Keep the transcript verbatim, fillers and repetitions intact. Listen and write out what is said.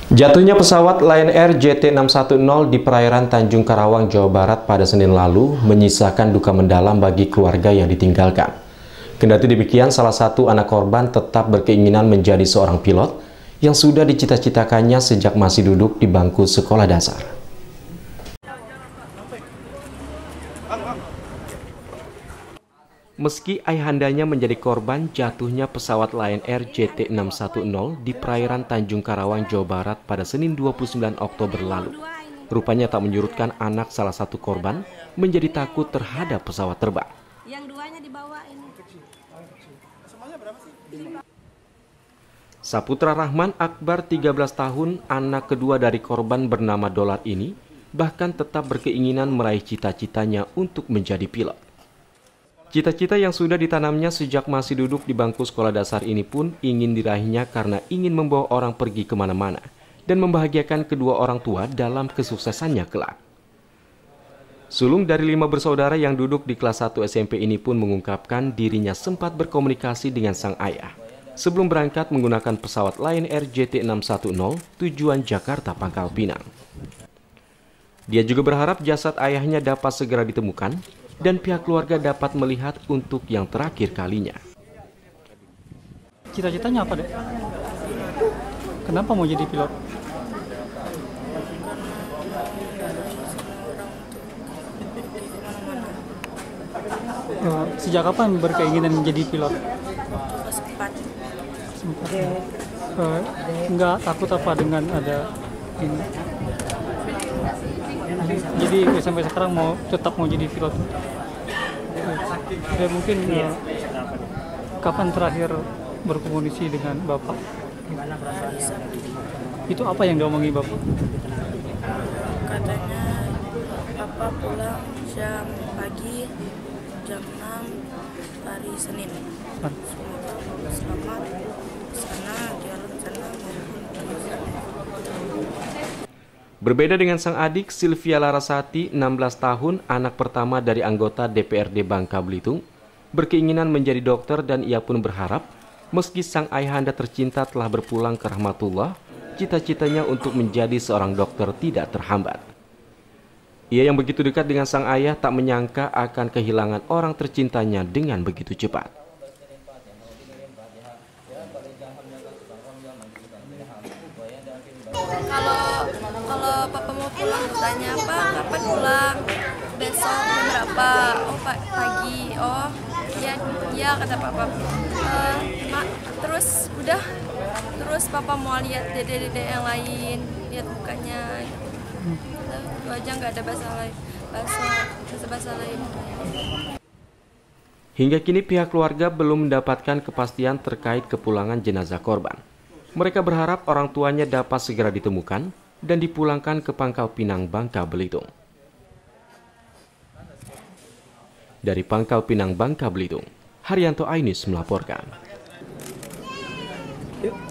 Jatuhnya pesawat Lion Air J T enam satu nol di perairan Tanjung Karawang, Jawa Barat pada Senin lalu menyisakan duka mendalam bagi keluarga yang ditinggalkan. Kendati demikian, salah satu anak korban tetap berkeinginan menjadi seorang pilot yang sudah dicita-citakannya sejak masih duduk di bangku sekolah dasar. Meski ayahandanya menjadi korban jatuhnya pesawat Lion Air J T enam satu nol di perairan Tanjung Karawang, Jawa Barat pada Senin dua puluh sembilan Oktober lalu, rupanya tak menyurutkan anak salah satu korban menjadi takut terhadap pesawat terbang. Yang duanya dibawa ini. Saputra Rahman Akbar, tiga belas tahun, anak kedua dari korban bernama Dolar ini, bahkan tetap berkeinginan meraih cita-citanya untuk menjadi pilot. Cita-cita yang sudah ditanamnya sejak masih duduk di bangku sekolah dasar ini pun ingin diraihnya karena ingin membawa orang pergi kemana-mana dan membahagiakan kedua orang tua dalam kesuksesannya kelak. Sulung dari lima bersaudara yang duduk di kelas satu S M P ini pun mengungkapkan dirinya sempat berkomunikasi dengan sang ayah sebelum berangkat menggunakan pesawat Lion Air J T enam satu nol tujuan Jakarta Pangkal Pinang. Dia juga berharap jasad ayahnya dapat segera ditemukan dan pihak keluarga dapat melihat untuk yang terakhir kalinya. Cita-citanya apa, Dek? Kenapa mau jadi pilot? Uh, sejak kapan berkeinginan menjadi pilot? Sempat. Sempat. Uh, enggak takut apa dengan ada ini? Jadi sampai sekarang mau tetap mau jadi pilot. Ya mungkin uh, kapan terakhir berkomunikasi dengan Bapak? Itu apa yang diomongin Bapak? Katanya Papa pulang jam pagi jam enam hari Senin. Semoga selamat sana jalan sana Berbeda dengan sang adik, Sylvia Larasati, enam belas tahun, anak pertama dari anggota D P R D Bangka Belitung, berkeinginan menjadi dokter dan ia pun berharap, meski sang ayahanda tercinta telah berpulang ke rahmatullah, cita-citanya untuk menjadi seorang dokter tidak terhambat. Ia yang begitu dekat dengan sang ayah tak menyangka akan kehilangan orang tercintanya dengan begitu cepat. Kalau kalau papa mau pulang tanya apa kapan pulang besok jam berapa, oh pagi, oh ya ya kata papa. Uh, mak, terus udah terus papa mau lihat dede-dede yang lain, lihat mukanya itu aja, nggak ada bahasa lain bahasa bahasa bahasa lain. Hingga kini pihak keluarga belum mendapatkan kepastian terkait kepulangan jenazah korban. Mereka berharap orang tuanya dapat segera ditemukan dan dipulangkan ke Pangkal Pinang, Bangka Belitung. Dari Pangkal Pinang, Bangka Belitung, Haryanto Ainis melaporkan.